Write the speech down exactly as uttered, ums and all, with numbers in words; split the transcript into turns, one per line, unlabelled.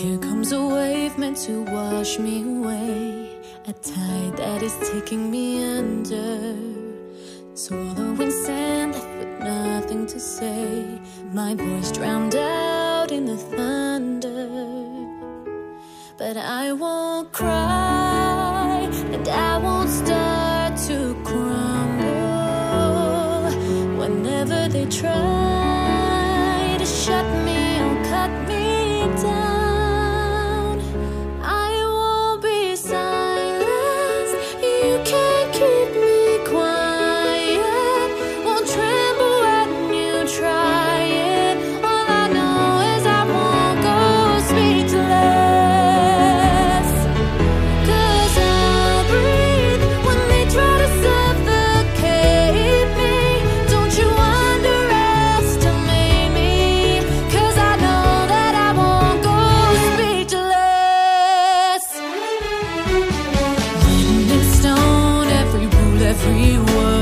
Here comes a wave meant to wash me away, a tide that is taking me under, swallowing sand left with nothing to say, my voice drowned out in the thunder. But I won't cry, and I won't start to crumble. Whenever they try to shut me or cut me down, I won't be silenced. You can't keep me quiet. Won't tremble when you try it. All I know is I won't go speechless, 'cause I'll breathe when they try to suffocate me. Don't you underestimate me, 'cause I know that I won't go speechless. Written in stone, every rule, every word.